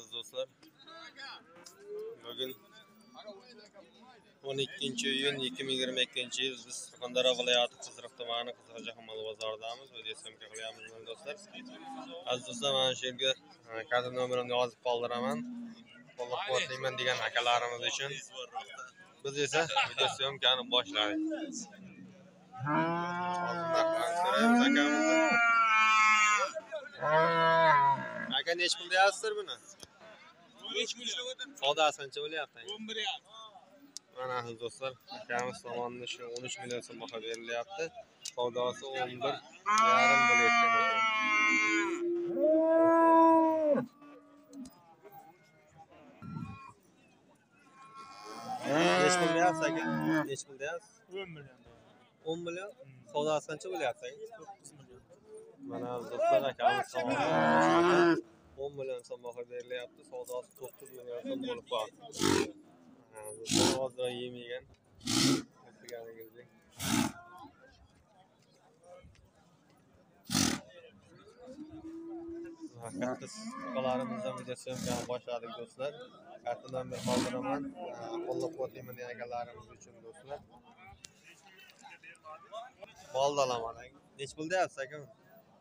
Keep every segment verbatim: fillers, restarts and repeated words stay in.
aziz do'stlar. Bugün o'n ikkinchi iyun ikki ming yigirma ikkinchi yil biz Surxondaryo viloyati Qiziriq tumani Qiziljaxmal bozoridamiz. Video syomka qilyapmiz do'stlar. Aziz do'stlar, mana shu yerga karta nomerimni yozib qoldiraman. Qo'llab-quvvatlayman degan akalarimiz uchun. Biz esa video syomkani boshladik. Aka nech pul deyapsizlar buni? Savdosi qancha bo'lyapti? o'n bir yarim. Mana aziz do'stlar, akamiz tomonidan shu o'n uch million so'm baho berilyapti. Savdosi o'n bir yarim bo'layotgan ekan. Nech pul deyapsiz aka? Nech pul deyapsiz? o'n million. o'n million? Savdosi qancha bo'lyapti aka? to'qqiz million. Mana aziz do'stlar, akamiz tomonidan o'n million so'm baho berilyapti. Savdosi to'qqiz million so'm bo'lib qoldi. Hozir yemegan. O'tganingizdek. Katta qalarimizdan video syomkani boshladik do'stlar. Kartadan bir qoldiraman. Qo'llab-quvvatlayman degan akalarimiz uchun do'stlar. Mol olaman. Nech pul deyapsiz aka? o'n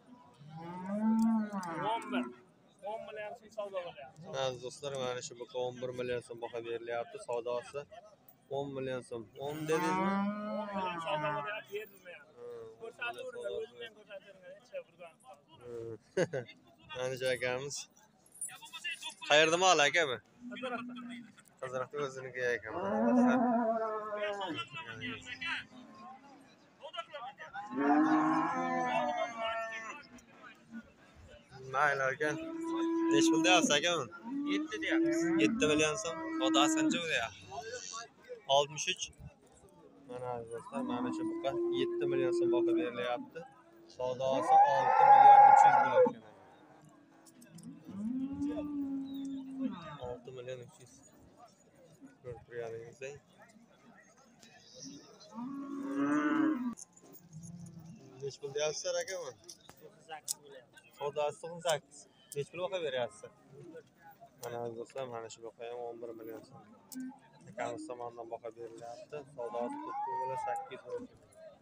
bir. o'n million so'm savdo bo'lyapti. Aziz do'stlar, mana shu buqa o'n bir million so'm baho berilyapti. Savdosi o'n million so'm. o'n dedingizmi? o'n million savdo bo'lyapti, berdim. Ko'rsatuvdim, o'zim ham ko'rsatdim. Necha burdan qoldi. Mana shu akamiz. Qayerda mol aka bu? Qiziriqda. Qiziriqda o'ziniki ekan. Mayli aka. Nech pul deyapsiz aka buni? yetti deyapmiz. yetti million so'm. Savdosi qancha bo'lyapti? oltmish uch. Mana aziz do'stlar, mana shu buqa yetti million so'm baho berilyapti. Savdosi olti million uch yuz bo'layotgan. olti million uch yuz. Ko'rib turganingizdek. Nech pul deyapsizlar aka buni? to'qqiz sakkiz bo'lyapti. Savdosi to'qqiz sakkiz. Nech pul baho beryapsiz? Mana aziz do'stlar, mana shu buqa ham o'n bir million so'm. Akamiz tomonidan baho berilyapti. Savdosi to'qqiz million sakkiz bo'lyapti.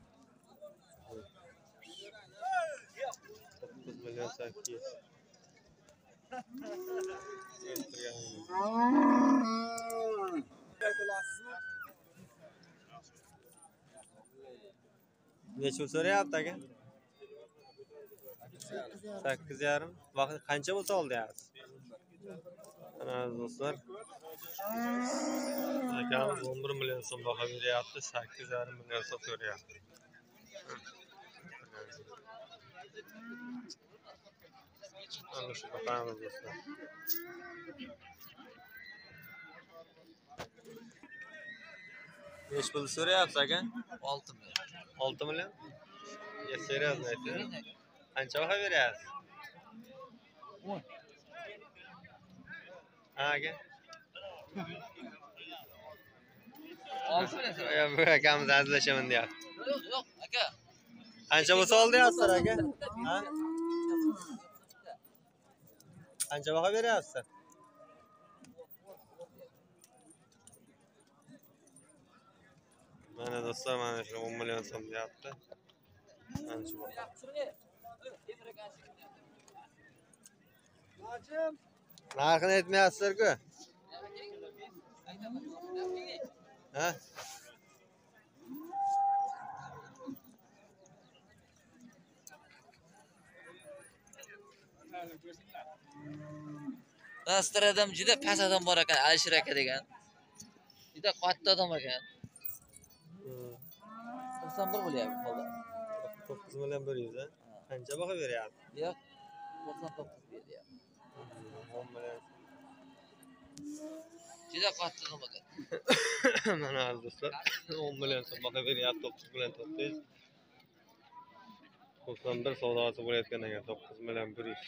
to'qqiz million sakkiz. Nech pul so'rayapti aka? sakkiz yarim. Vaqt qancha bo'lsa ol deyapsiz? Mana do'stlar, akamiz o'n bir million so'm baho beryapti. sakkiz yarim million so'm so'rayapti. Ana shu bakamiz do'stlar. Nech pul so'rayapsiz aka? olti million. olti million? Ya seriyozmi ayting? Qancha baho beryapsiz? o'n. Ha aka? olti million. Ya bu akamiz azlashaman deyapti. Yo'q, yo'q, aka. Qancha bo'lsa ol deyapsizlar aka? Ha? Qancha baho beryapsiz? Mana do'stlar, mana shu o'n million so'm deyapti. Mana shu baho. Narxini aytmayapsizlar-ku? Ha? Dastur adam juda past odam bor ekan, Alisher aka degan. Juda katta odam ekan. to'qson bir bo'lyapti hozir. to'qqiz million bir yuz. Qancha baho beryapti? Yo'q, to'qson to'qqiz beryapti. o'n million. Juda katta odam ekan. Mana do'stlar, o'n million so'm baho beryapti. to'qqiz million to'qqiz yuz. to'qson bir savdosi bo'layotgan ekan. to'qqiz million bir yuz.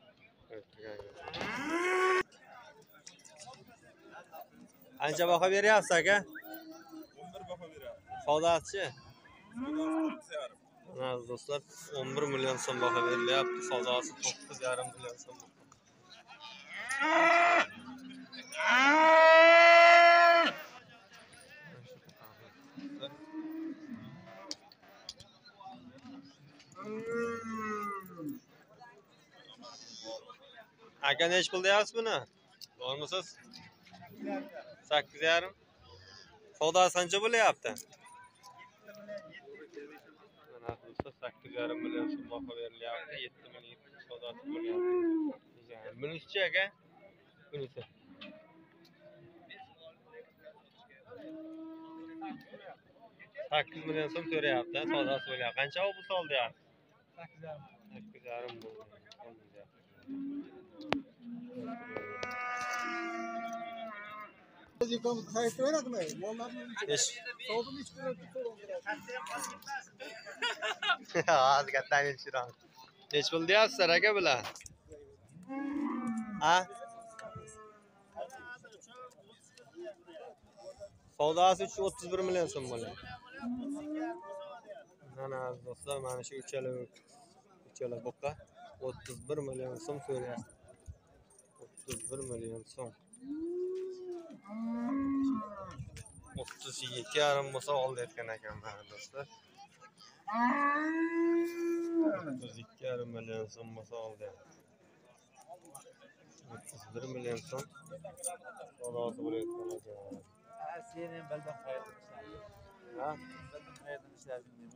Qancha baho beryapsiz aka? o'n bir baho beryapti. Savdosi-chi? to'qqiz yarim. Mana do'stlar, o'n bir million so'm baho berilyapti. Savdosi to'qqiz yarim million so'm. Aka neç pul deyapsiz buni? To'g'rimisiz? sakkiz yarim. Savdosi qancha bo'lyapti? Mana do'stlar sakkiz yarim million so'm baho berilyapti. yetti ming savdosi bo'lyapti. Bunisi-chi aka? Bunisi. sakkiz million so'm so'rayapti, savdosi bo'lyapti. Qancha bu sol deyapti? sakkiz yarim. sakkiz yarim bo'ldi. Yıkamız kayıtlı oynadı mı? Vallahi Beş. soğudum hiç böyle Az kattan yetişiram. Neç pul deyapsizlar aka bular? Ha? Savdosi uch yuz o'ttiz bir million so'm bo'ladi. Mana do'stlar, mana shu uchala uchala buqa o'ttiz bir million so'm so'rayapti. o'ttiz bir million so'm. o'ttiz ikki yarim bo'lsa oldi aytgan ekanman do'stlar. o'ttiz ikki yarim million so'm bo'lsa oldi. o'ttiz bir million so'm savdosi bo'layotgan ekan. Ha, senin belden kayıtlı işler. Ha? Belden kayıtlı işler bilmiyorum.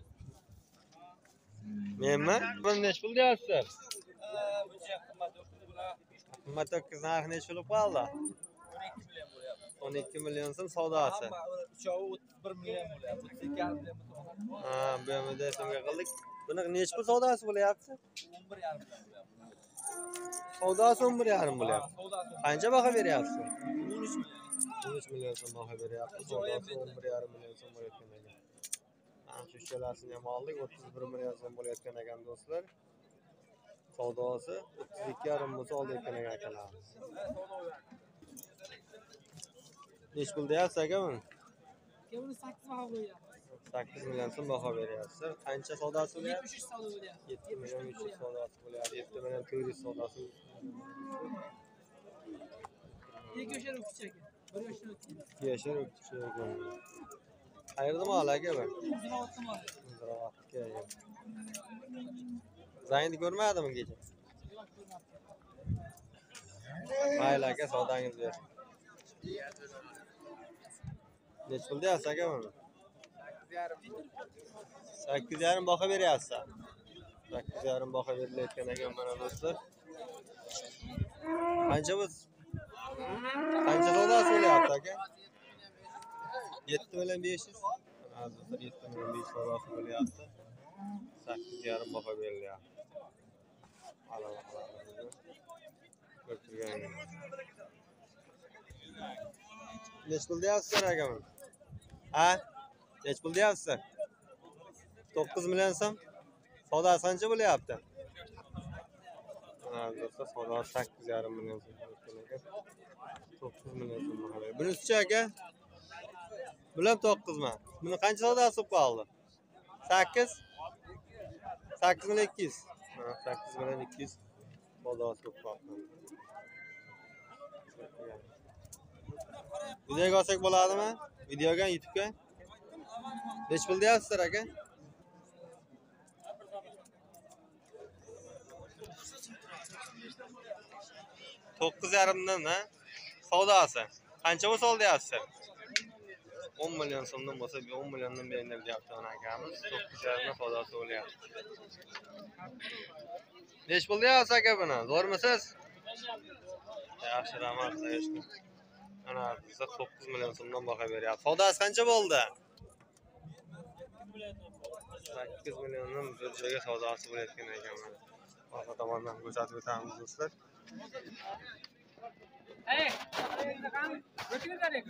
Menmi? Buni nech pul deyapsiz? Bu şey kımmat dokuz bula. Qimmat to'qqiz narxi nech bo'lib qoldi? on iki milyon buraya. o'n ikki million so'm savdosi. Ama uçağı otuz bir milyon buraya. otuz iki yarım milyon buraya. Ha, bu yerda so'mga qildik. Buni nech pul savdosi bo'lyapti? on bir yarım milyon buraya. Savdosi o'n bir yarim bo'lyapti. Soğudan Qancha baho beryapsiz? on üç milyon. o'n uch million so'm baho beryapti. Savdosi o'n bir yarim million so'm bo'layotgan ekan. Ana shu uchalasini ham oldik, o'ttiz bir million so'm bo'layotgan ekan do'stlar. Savdosi o'ttiz ikki yarim bo'lsa olayotgan ekan akalar. Nech pul deyapsiz aka buni? Bunu sakız baha buraya. sakkiz million so'm baho beryapsiz. Qancha savdosi bo'lyapti? yetmiş üç salı buraya. yetti million uch yuz savdosi bo'lyapti. yetti million to'rt yuz savdosi. Bir köşe öpücük çekin. Bir köşe öpücük. Yashir o'tgan. Qayerda mol aka bu? Ziravatlı mı? Ziravatga. Zayni ko'rmadimi kecha? Mayli aka, savdangiz bersin. Nech pul deyapsiz aka buni? sakkiz yarim baho beryapsiz. sakkiz yarim baho berilayotgan ekan mana do'stlar. Qancha bu? Qancha savdosi bo'lyapti aka? yetti million besh yuz. Mana do'stlar, yetti million besh yuz savdosi bo'lyapti. sakkiz yarim baho berilyapti. Nech pul deyapsizlar aka buni? Ha? Nech pul deyapsiz? to'qqiz million so'm. Savdosi qancha bo'lyapti? Ha, do'stlar, savdosi sakkiz yarim million so'm bo'layotgan ekan. to'qqiz million so'm baho. Bunisi-chi aka? Bular to'qqiz mi? Buni qancha savdosi bo'lib qoldi? sakkiz? sakkiz million ikki yuz. Ha, sakkiz million ikki yuz savdosi bo'lib qoldi. Videoga olsak bo'ladimi? Videoga, YouTube'ga. Nech pul deyapsizlar aka? to'qqiz yarimdan ha? Savdosi. Qancha bo'lsa olyapsizlar? o'n million so'mdan bo'lsa, o'n milliondan beringlar deyapti ana akamiz. to'qqiz yarimdan savdosi bo'lyapti. Nech pul deyapsiz aka buni? Zo'rmisiz? Yaxshi, rahmat, qo'yishdi. Ana biza to'qqiz million so'mdan baho beryapti. Savdosi qancha bo'ldi? sakkiz milliondan bir joyga savdosi bo'layotgan ekan mana. Orqa tomondan ko'rsatib o'tamiz do'stlar. Hey, götür nereye?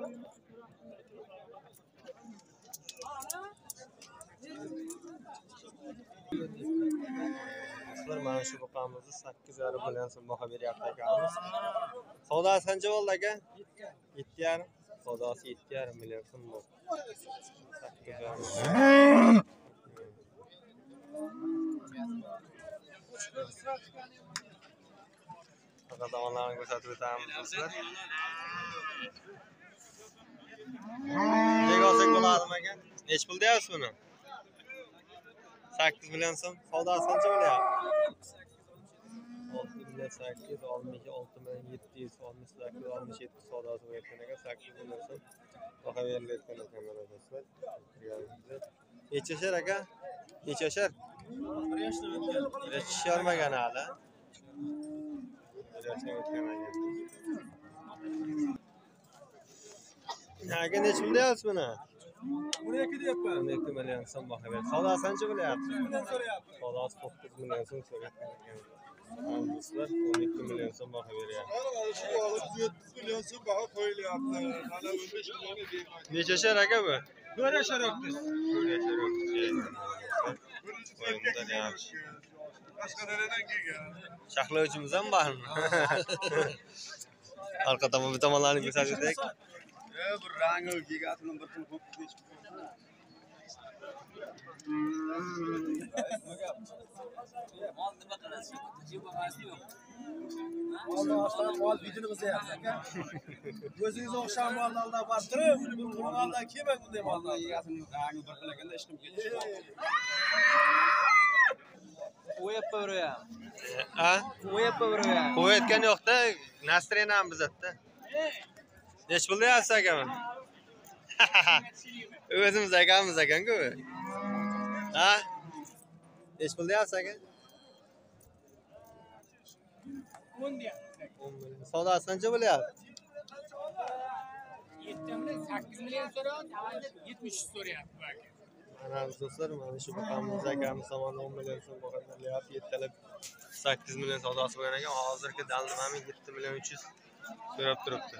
Do'stlar, mana shu buqamizni sakkiz yarim million so'm baho beryapti akamiz. Savdosi qancha bo'ldi aka? yetti yarim. Savdosi yetti yarim million so'm bo'ldi. sakkiz yarim. Orqa tomonlarni ko'rsatib o'tamiz do'stlar. Nega olsak bo'ladimi aka? Nech pul deyapsiz buni? sakkiz million so'm. Savdosi qancha bo'lyapti? olti million sakkiz yuz oltmish ikki, olti million yetti yuz oltmish sakkiz, oltmish yetti savdosi bo'layotgan ekan. sakkiz million so'm baho berilayotgan ekan mana do'stlar. Necha yashar aka? Necha yashar? bir yoshdan o'tgan. bir yosh yormagan hali. bir yoshdan o'tgan ekan. Aka necha million deyapsiz buni? o'n ikki deyapman. o'n ikki million so'm baho berdi. Savdosi qancha bo'lyapti? Bundan so'rayapti. Savdosi to'qqiz million so'm so'rayotgan ekan. Do'stlar o'n ikki million so'm baho beryapti. yetti million so'm baho qo'yilyapti. Mana o'n besh million deyman. Necha yashar aka bu? to'rt yashar o'tdi. to'rt yashar o'tdi. Boshqa neredan kelgan? Shahlovchimiz ham bormi? Orqa tomon bu tomonlarni ko'rsatdik. E, bir rangi kelgan bir xil xo'p deb. Mol nima qilasiz? Jibog'asi yo'q. Molni oshdan mol vidini qilyapsiz aka. O'zingiz o'xshagan molni aldab borib turib, bu moldan kelmang bunday moldan. Egasini rangi bir xil ekanda ishim ketdi. O'yib qo'yram. Ha? O'yib qo'yram. Qo'yayotgan yo'qda, настроение ham bizatda. Nech pul deyapsiz aka men? O'zimiz akamiz ekan-ku. Ha? Nech pul deyapsiz aka? o'n deyapti. o'n million. Savdosi qancha bo'lyapti? yetti million sakkiz million so'rayapti, yetmish so'rayapti bu aka. Mana do'stlar, mana shu boqamiz akamiz tomonidan o'n million so'm baho berilyapti. Yettalab sakkiz million savdosi bo'lgan ekan. Hozirgi dalnimami yetti million uch yuz so'rab turibdi.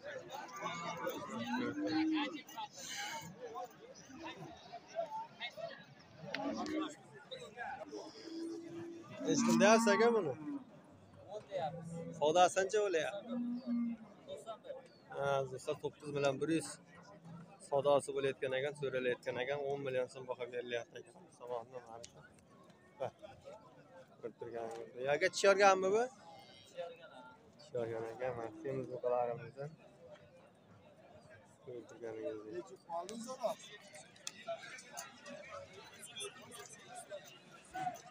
Hech kim deyapsiz aka buni? Savdosi qancha bo'lyapti? Ha, do'stlar to'qqiz million bir yuz savdosi bo'layotgan ekan, so'ralayotgan ekan, o'n million so'm baho berilyapti ekan. Samonda mana shu. Va ko'rib turganingizdek. Yoki tishyorganmi bu? Tishyorgan ekan, mana semiz buqalarimizdan. Ko'rib turganingizdek. Oldin so'rab.